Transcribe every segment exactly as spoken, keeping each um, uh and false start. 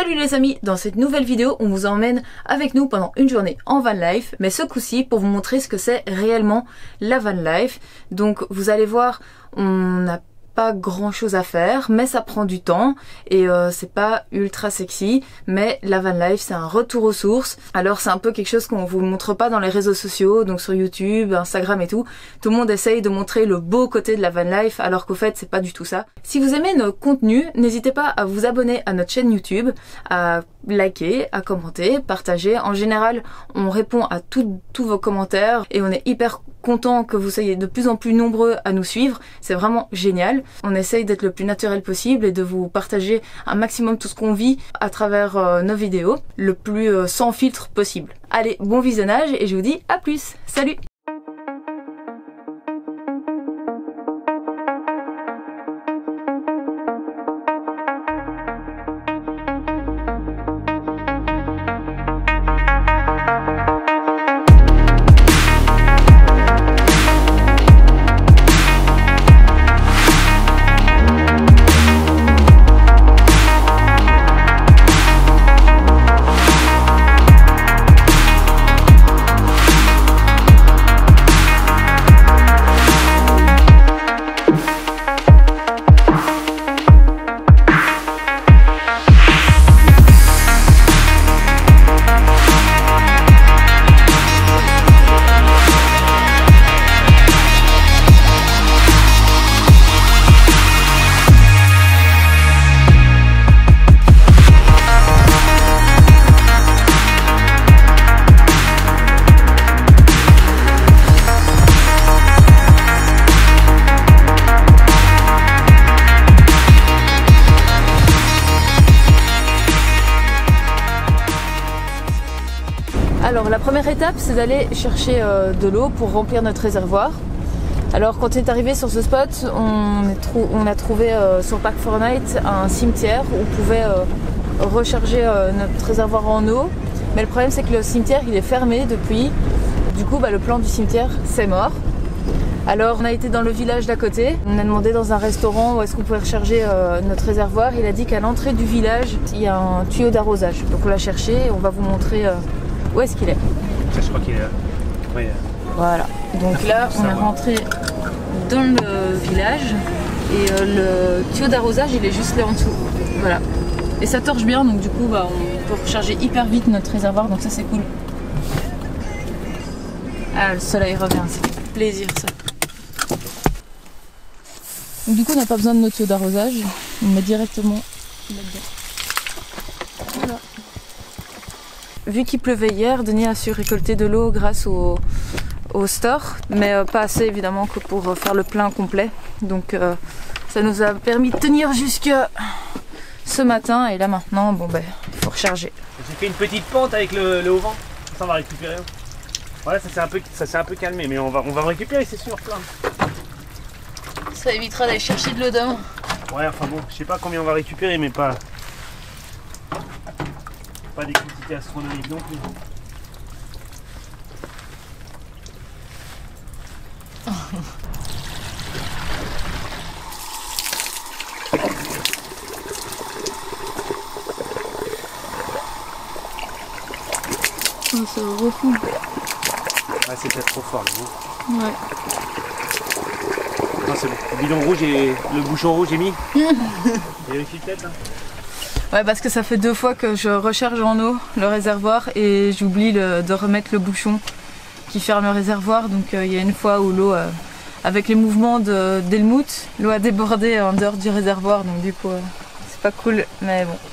Salut les amis, dans cette nouvelle vidéo on vous emmène avec nous pendant une journée en van life, mais ce coup-ci pour vous montrer ce que c'est réellement la van life. Donc vous allez voir, on n'a pas grand chose à faire, mais ça prend du temps et euh, c'est pas ultra sexy, mais la van life c'est un retour aux sources. Alors c'est un peu quelque chose qu'on vous montre pas dans les réseaux sociaux, donc sur YouTube, Instagram et tout. Tout le monde essaye de montrer le beau côté de la van life, alors qu'au fait c'est pas du tout ça. Si vous aimez nos contenus, n'hésitez pas à vous abonner à notre chaîne YouTube, à liker, à commenter, partager. En général on répond à tous vos commentaires et on est hyper content que vous soyez de plus en plus nombreux à nous suivre. C'est vraiment génial. On essaye d'être le plus naturel possible et de vous partager un maximum tout ce qu'on vit à travers euh, nos vidéos, le plus euh, sans filtre possible. Allez, bon visionnage et je vous dis à plus. Salut! Alors la première étape c'est d'aller chercher euh, de l'eau pour remplir notre réservoir. Alors quand on est arrivé sur ce spot, on, est trou on a trouvé euh, sur Park four Nights un cimetière où on pouvait euh, recharger euh, notre réservoir en eau. Mais le problème c'est que le cimetière il est fermé depuis. Du coup bah, le plan du cimetière c'est mort. Alors on a été dans le village d'à côté, on a demandé dans un restaurant où est-ce qu'on pouvait recharger euh, notre réservoir. Il a dit qu'à l'entrée du village il y a un tuyau d'arrosage. Donc on l'a cherché et on va vous montrer euh, où est-ce qu'il est. Je crois qu'il est là. Oui. Voilà. Donc là, on est rentré dans le village et euh, le tuyau d'arrosage, il est juste là en dessous. Voilà. Et ça torche bien, donc du coup, bah, on peut recharger hyper vite notre réservoir, donc ça c'est cool. Ah, le soleil revient, c'est plaisir ça. Donc du coup, on n'a pas besoin de notre tuyau d'arrosage, on met directement là-dedans. Voilà. Vu qu'il pleuvait hier, Denis a su récolter de l'eau grâce au, au store, mais euh, pas assez évidemment que pour faire le plein complet. Donc euh, ça nous a permis de tenir jusque ce matin et là maintenant, bon ben, il faut recharger. J'ai fait une petite pente avec le, le haut vent, ça on va récupérer. Voilà, ça s'est un peu, ça s'est un peu calmé, mais on va, on va récupérer, c'est sûr, plein. Ça évitera d'aller chercher de l'eau demain. Ouais, enfin bon, je sais pas combien on va récupérer, mais pas. Pas des quantités astronomiques non plus. Oh, ça refond. Ah, c'est peut-être trop fort là, non? Ouais. Non, c'est bon. Le bidon rouge et le bouchon rouge est mis. Vérifie peut-être. Hein. Ouais, parce que ça fait deux fois que je recharge en eau le réservoir et j'oublie de remettre le bouchon qui ferme le réservoir. Donc euh, il y a une fois où l'eau, euh, avec les mouvements d'Helmut, l'eau a débordé en dehors du réservoir. Donc du coup, euh, c'est pas cool, mais bon.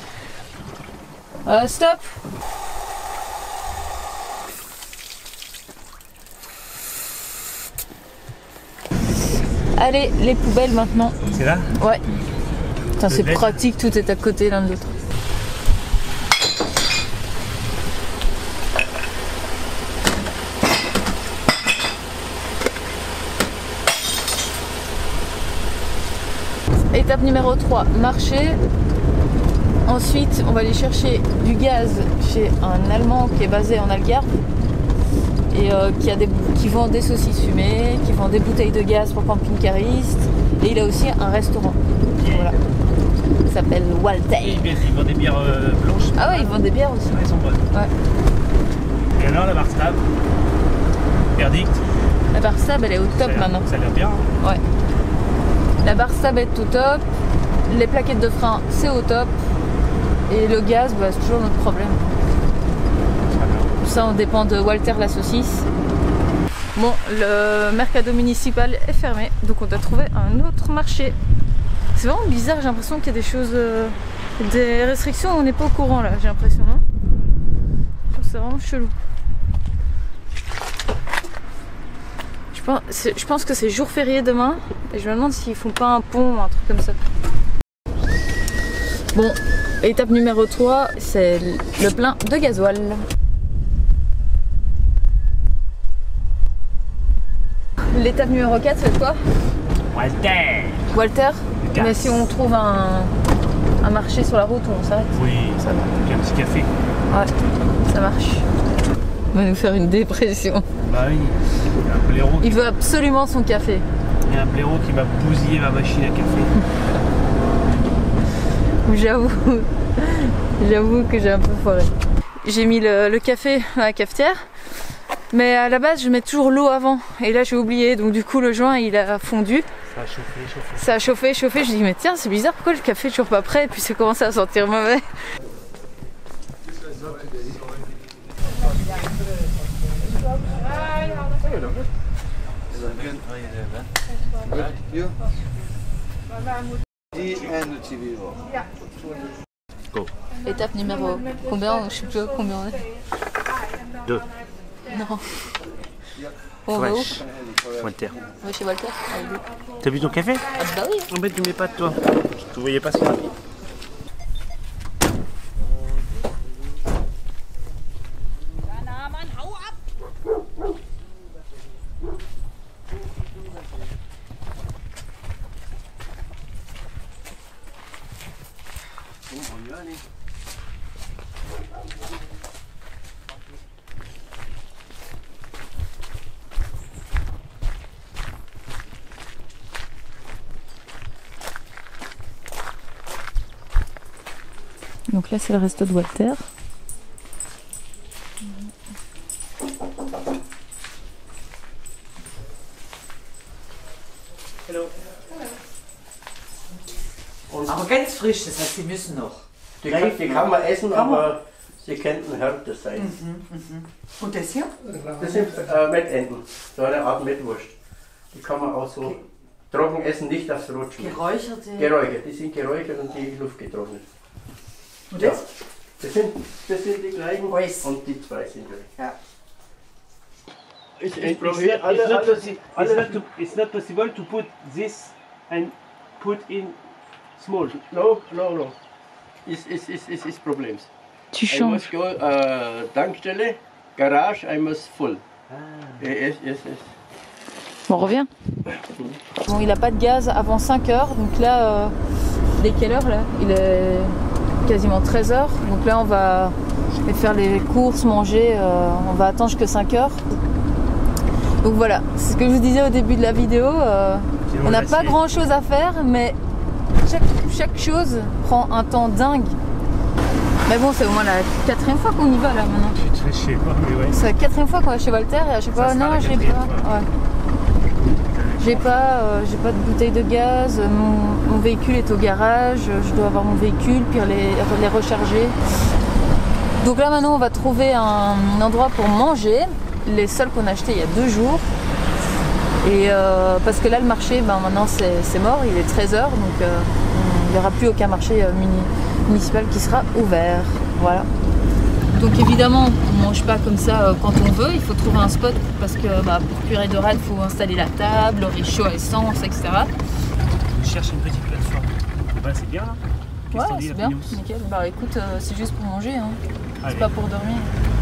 Euh, stop! Allez, les poubelles maintenant. C'est là? Ouais. C'est pratique, tout est à côté l'un de l'autre. Étape numéro trois, marcher. Ensuite, on va aller chercher du gaz chez un Allemand qui est basé en Algarve. et euh, qui, a des, qui vend des saucisses fumées, qui vend des bouteilles de gaz pour camping-caristes, et il a aussi un restaurant. Voilà. qui s'appelle Walter. Et ils vendent des bières euh, blanches. Ah ouais, ils vendent des bières aussi. Ouais, elles sont bonnes. Ouais. Et alors la bar Stab, verdict. La bar Stab, elle est au top maintenant. Ça a l'air bien. Hein. Ouais. La bar Stab est au top. Les plaquettes de frein, c'est au top. Et le gaz, bah, c'est toujours notre problème. Tout ça, on dépend de Walter la saucisse. Bon, le mercado municipal est fermé, donc on doit trouver un autre marché. C'est vraiment bizarre, j'ai l'impression qu'il y a des choses, euh, des restrictions, on n'est pas au courant là, j'ai l'impression, non? C'est vraiment chelou. Je pense, je pense que c'est jour férié demain, et je me demande s'ils font pas un pont ou un truc comme ça. Bon, étape numéro trois, c'est le plein de gasoil. L'étape numéro quatre, c'est quoi? Walter. Walter. Mais si on trouve un, un marché sur la route où on s'arrête. Oui, ça va. Un petit café. Ouais, ça marche. Il va nous faire une dépression. Bah oui, il y a un blaireau. Il veut absolument son café. Il y a un blaireau qui m'a bousillé ma machine à café. J'avoue, j'avoue que j'ai un peu foiré. J'ai mis le, le café à la cafetière. Mais à la base, je mets toujours l'eau avant. Et là, j'ai oublié. Donc du coup, le joint, il a fondu. Ça a chauffé, chauffé. Ça a chauffé, chauffé. Je dis, mais tiens, c'est bizarre. Pourquoi le café est toujours pas prêt? Et puis, c'est commencé à sentir mauvais. Go. Étape numéro combien? Je sais plus combien on est. Deux. Non. On va où? Walter. On va chez Walter. T'as bu ton café? Ah bah oui. En fait, tu mets pas de toi. Tu voyais pas ce qu'il y a. Donc là, c'est le resto de Walter. Hello. Aber ganz frisch, das heißt, Sie müssen noch. Die kann, die kann man essen, kann aber man? Sie könnten härter sein. Mhm, mhm. Und das hier? Das sind äh, Mettenten, so eine Art Mettwurst. Die kann man auch so okay. trocken essen, nicht aufs Rot schmecken. Geräucherte? Geräuchert, die sind geräuchert und die Luft getrocknet. Und das? Ja. Das, sind, das sind die gleichen Weiß. und die zwei sind gleich. Ja. Ich, ich It's probiere not, alle, it's, not alle, possi- alle it's, not to, it's not possible to put this and put in small. No, no, no. Ist, ist, ist, ist, ist Problem. Tu I must changes. go, uh, Tankstelle, Garage, I must full. Ah. Yes, yes, yes. On revient. Bon, il n'a pas de gaz avant cinq heures. Donc là, euh, il est quelle heure là? Il est quasiment treize heures. Donc là, on va faire les courses, manger. Euh, on va attendre jusqu'à cinq heures. Donc voilà, c'est ce que je vous disais au début de la vidéo. Euh, on n'a pas grand chose à faire, mais chaque, chaque chose prend un temps dingue. Mais bon, c'est au moins la quatrième fois qu'on y va là maintenant. Je sais pas, mais ouais. C'est la quatrième fois qu'on va chez Walter et à chaque fois, Ça sera non, la j'ai quatrième pas. fois. Ouais. J'ai pas, euh, j'ai pas de bouteille de gaz, mon, mon véhicule est au garage, je dois avoir mon véhicule, puis les, les recharger. Donc là maintenant on va trouver un, un endroit pour manger, les seuls qu'on a achetés il y a deux jours. Et euh, parce que là le marché, ben, maintenant c'est mort, il est treize heures, donc euh, il n'y aura plus aucun marché euh, muni, municipal qui sera ouvert. Voilà. Donc évidemment, on ne mange pas comme ça euh, quand on veut, il faut trouver un spot parce que bah, pour cuire et dorade, il faut installer la table, le réchaud à essence, et cetera. Je cherche une petite plateforme. Bah, c'est bien là. Qu'est-ce Ouais, qu'on dit, c'est la bien, Pignos? nickel. Bah écoute, euh, c'est juste pour manger, hein. Allez. C'est pas pour dormir.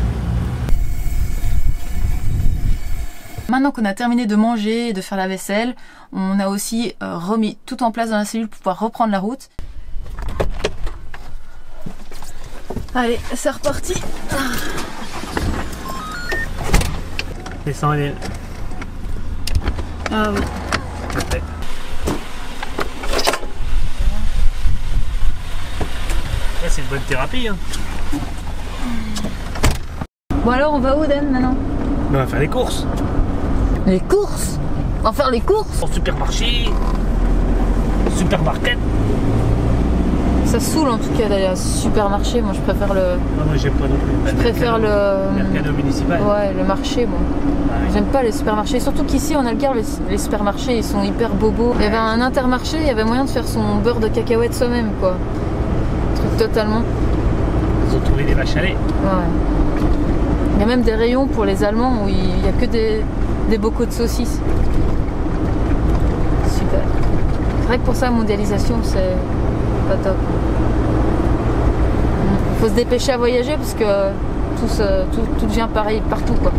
Maintenant qu'on a terminé de manger et de faire la vaisselle, on a aussi euh, remis tout en place dans la cellule pour pouvoir reprendre la route. Allez, c'est reparti. Descends, Hélène. Ah oui. Après. c'est une bonne thérapie. Hein. Bon alors on va où Dan maintenant? On va faire les courses. Les courses? On va faire les courses? Au supermarché. Supermarket. Ça saoule en tout cas d'aller à supermarché, moi je préfère le... Non, moi j'aime pas non plus. Je préfère le... Mercado municipal. Ouais, le marché moi. Ah, oui. J'aime pas les supermarchés, surtout qu'ici en Algarve les, les supermarchés ils sont hyper bobos. Il y avait un intermarché, il y avait moyen de faire son beurre de cacahuète soi-même quoi. Un truc totalement. Ils ont trouvé des vaches à lait. Ouais. Il y a même des rayons pour les Allemands où il n'y a que des, des bocaux de saucisses. Super. Rien que pour ça, la mondialisation, c'est pas top. Il faut se dépêcher à voyager parce que tout, se, tout, tout devient pareil partout, quoi.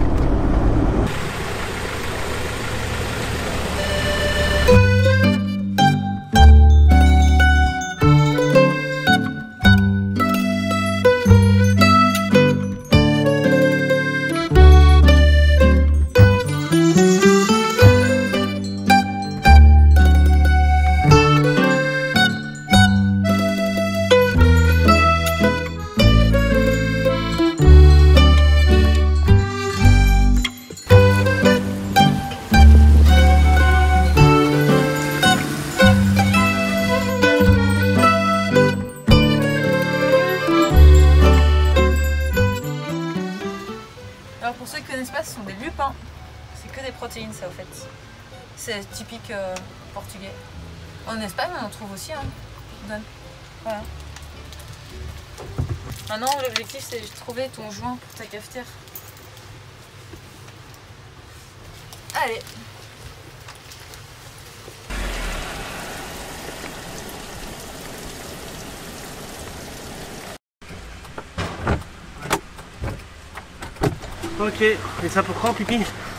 Alors pour ceux qui ne connaissent pas, ce sont des lupins. C'est que des protéines ça au fait. C'est typique euh, portugais. En Espagne on en trouve aussi. Hein. Donne. Voilà. Maintenant l'objectif c'est de trouver ton joint pour ta cafetière. Allez. Ok, et ça pour quand, pipi?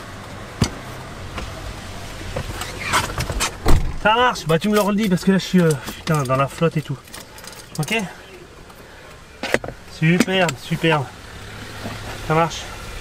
Ça marche, bah tu me le redis parce que là je suis euh, putain, dans la flotte et tout. Ok? Superbe, superbe. Ça marche.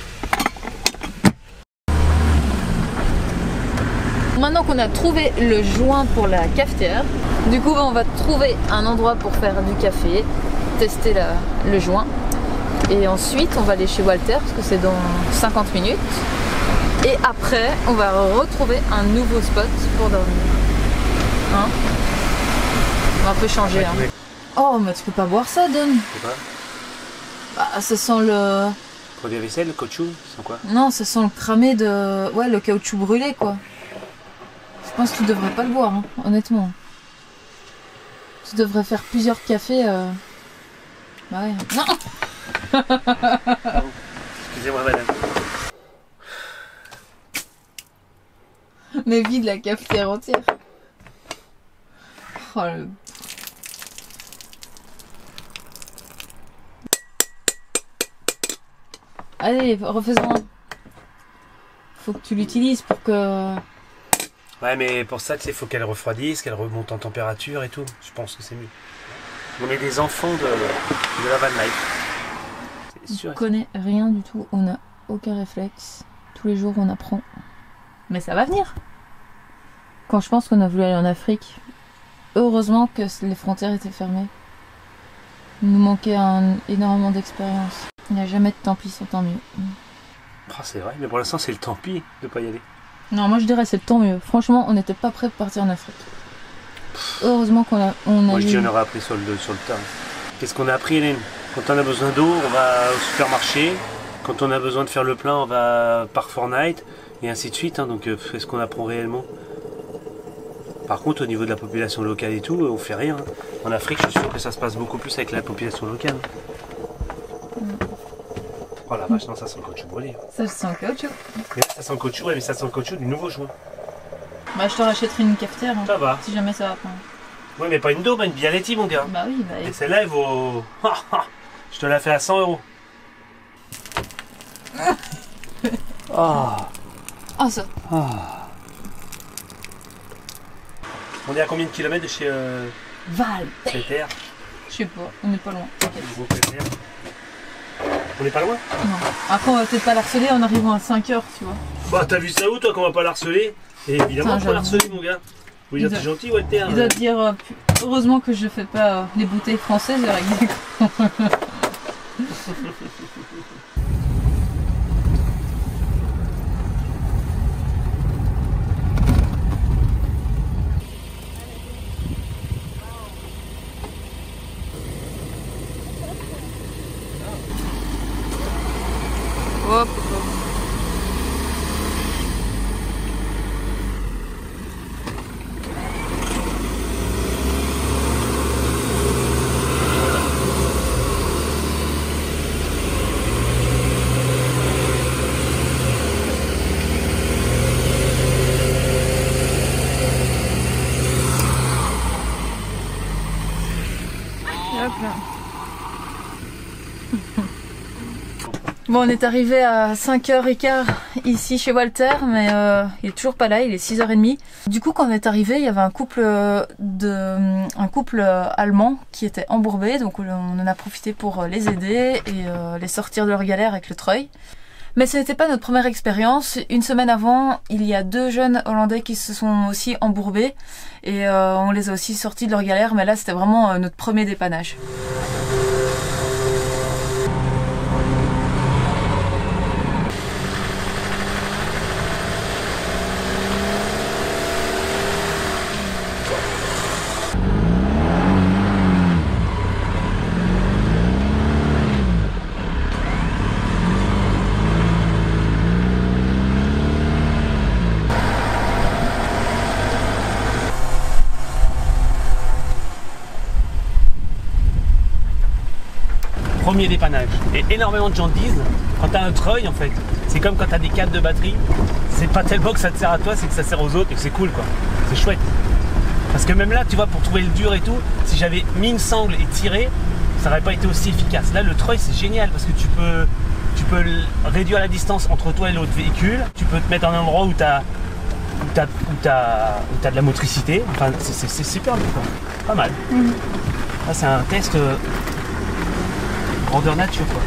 Maintenant qu'on a trouvé le joint pour la cafetière, du coup on va trouver un endroit pour faire du café, tester la, le joint. Et ensuite on va aller chez Walter parce que c'est dans cinquante minutes. Et après on va retrouver un nouveau spot pour dormir. Hein? On va un peu changer. Ouais, hein. ouais. Oh mais tu peux pas boire ça Don. C'est quoi? Bah ça sent le... Produit à vaisselle, le caoutchouc, c'est quoi? Non ça sent le cramé de... Ouais le caoutchouc brûlé quoi. Je pense que tu devrais pas le boire hein, honnêtement. Tu devrais faire plusieurs cafés. Euh... Bah ouais. Non. Excusez-moi madame. Mais vide la cafetière entière. Oh, le... Allez, refaisons un. Faut que tu l'utilises pour que... Ouais mais pour ça tu sais, faut qu'elle refroidisse, qu'elle remonte en température et tout. Je pense que c'est mieux. On est des enfants de, de la van life. On ne connaît rien du tout, on n'a aucun réflexe. Tous les jours on apprend. Mais ça va venir. Quand je pense qu'on a voulu aller en Afrique, heureusement que les frontières étaient fermées. Il nous manquait un, énormément d'expérience. Il n'y a jamais de tant pis, c'est tant mieux. Oh, c'est vrai, mais pour l'instant c'est le tant pis de pas y aller. Non, moi je dirais c'est le tant mieux. Franchement, on n'était pas prêt de partir en Afrique. Heureusement qu'on a, on a Moi eu... je dis on aurait appris sur le, sur le tas. Qu'est-ce qu'on a appris Hélène? Quand on a besoin d'eau, on va au supermarché. Quand on a besoin de faire le plein, on va par Fortnite. Et ainsi de suite. Hein. Donc euh, est-ce qu'on apprend réellement? Par contre au niveau de la population locale et tout, on fait rien. Hein. En Afrique je suis sûr que ça se passe beaucoup plus avec la population locale. Mm. Oh la vache, non ça sent le caoutchouc brûlé. Ça sent le caoutchouc. Mais là, ça sent le caoutchouc, ouais, mais ça sent le caoutchouc du nouveau joint. Bah je te rachèterai une cafetière. Hein, ça va. si jamais ça va pas. Oui mais pas une daube, une Bialetti mon gars. Bah oui, bah... Et celle-là elle vaut... Je te la fais à cent euros. Oh. Oh ça. Oh. On est à combien de kilomètres de chez euh, Val Peter? Je sais pas, on n'est pas loin. On n'est pas loin? Non. Après on va peut-être pas l'harceler en arrivant à cinq heures, tu vois. Bah t'as vu ça où toi qu'on va pas l'harceler? Et évidemment Putain, qu'on va l'harceler mon gars. Vous dire, t'es gentil, Walter. Il doit te dire, euh, heureusement que je fais pas euh, les bouteilles françaises avec des cons. Hop. Hop là. Bon, on est arrivé à cinq heures quinze ici chez Walter, mais euh, il est toujours pas là, il est six heures trente. Du coup, quand on est arrivé, il y avait un couple, de, un couple allemand qui était embourbé, donc on en a profité pour les aider et euh, les sortir de leur galère avec le treuil. Mais ce n'était pas notre première expérience. Une semaine avant, il y a deux jeunes Hollandais qui se sont aussi embourbés et euh, on les a aussi sortis de leur galère, mais là c'était vraiment euh, notre premier dépannage. Premier dépannage. Et énormément de gens disent, quand tu as un treuil en fait, c'est comme quand tu as des câbles de batterie, c'est pas tellement que ça te sert à toi, c'est que ça sert aux autres et que c'est cool quoi. C'est chouette. Parce que même là, tu vois, pour trouver le dur et tout, si j'avais mis une sangle et tiré, ça n'aurait pas été aussi efficace. Là, le treuil, c'est génial parce que tu peux, tu peux réduire la distance entre toi et l'autre véhicule. Tu peux te mettre en un endroit où tu as, où t'as, où t'as, où t'as de la motricité. Enfin, c'est, c'est super quoi. Pas mal. Mmh. Là, c'est un test... Euh, grandeur nature quoi.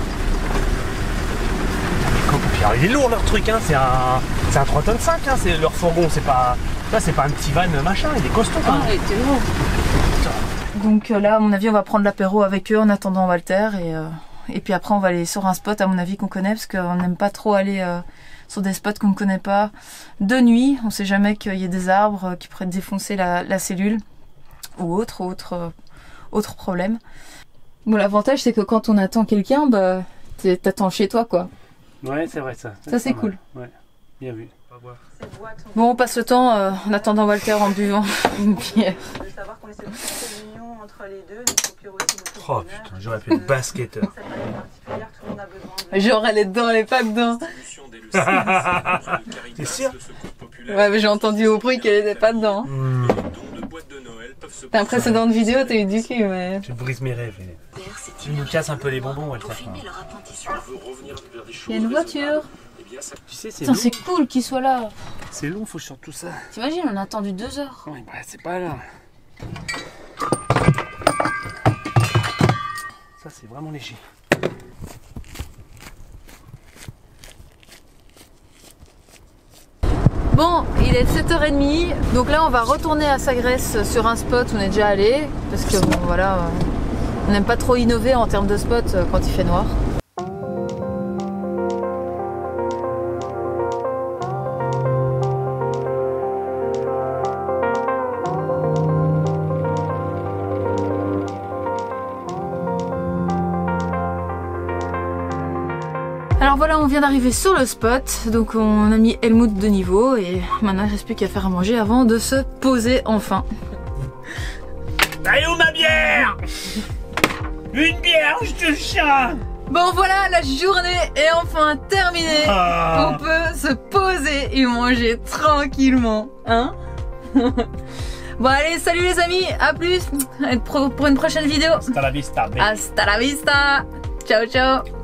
Puis alors, il est lourd leur truc hein, c'est un, c'est un trois tonnes cinq hein, c'est leur fourgon, c'est pas, là c'est pas un petit van machin, il est costaud quand même. Ah, il était lourd. Donc euh, là à mon avis on va prendre l'apéro avec eux en attendant Walter et, euh, et puis après on va aller sur un spot à mon avis qu'on connaît parce qu'on n'aime pas trop aller euh, sur des spots qu'on ne connaît pas de nuit, on sait jamais qu'il y ait des arbres qui pourraient défoncer la, la cellule ou autre, autre, euh, autre problème. Bon, l'avantage c'est que quand on attend quelqu'un, bah, t'attends chez toi quoi. Ouais, c'est vrai ça. Ça, ça c'est cool. Ouais, bien vu. Bon, on passe le temps euh, en attendant Walter en buvant une bière. Oh putain, j'aurais pu être basketteur. Genre elle est dedans, elle est pas dedans. T'es sûr? Ouais, mais j'ai entendu au bruit qu'elle était pas dedans. Mmh. T'as un précédente vidéo, t'as eu du cul, mais... Tu brises mes rêves. Tu nous casses un peu les bonbons, Walter. Il y a une voiture. Tu sais, c'est Putain, c'est cool qu'il soit là. C'est long, faut que je sorte tout ça. T'imagines, on a attendu deux heures. Ouais, bah c'est pas là. Ça, c'est vraiment léger. Bon, il est sept heures trente, donc là on va retourner à Sagresse sur un spot où on est déjà allé, parce que bon voilà, on n'aime pas trop innover en termes de spot quand il fait noir. Alors voilà, on vient d'arriver sur le spot, donc on a mis Helmut de niveau et maintenant il ne reste plus qu'à faire à manger avant de se poser enfin. Allez où ma bière? Une bière, je te chante. Bon voilà, la journée est enfin terminée. Ah. On peut se poser et manger tranquillement, hein? Bon allez, salut les amis, à plus pour une prochaine vidéo. Hasta la vista, baby. Hasta la vista. Ciao ciao.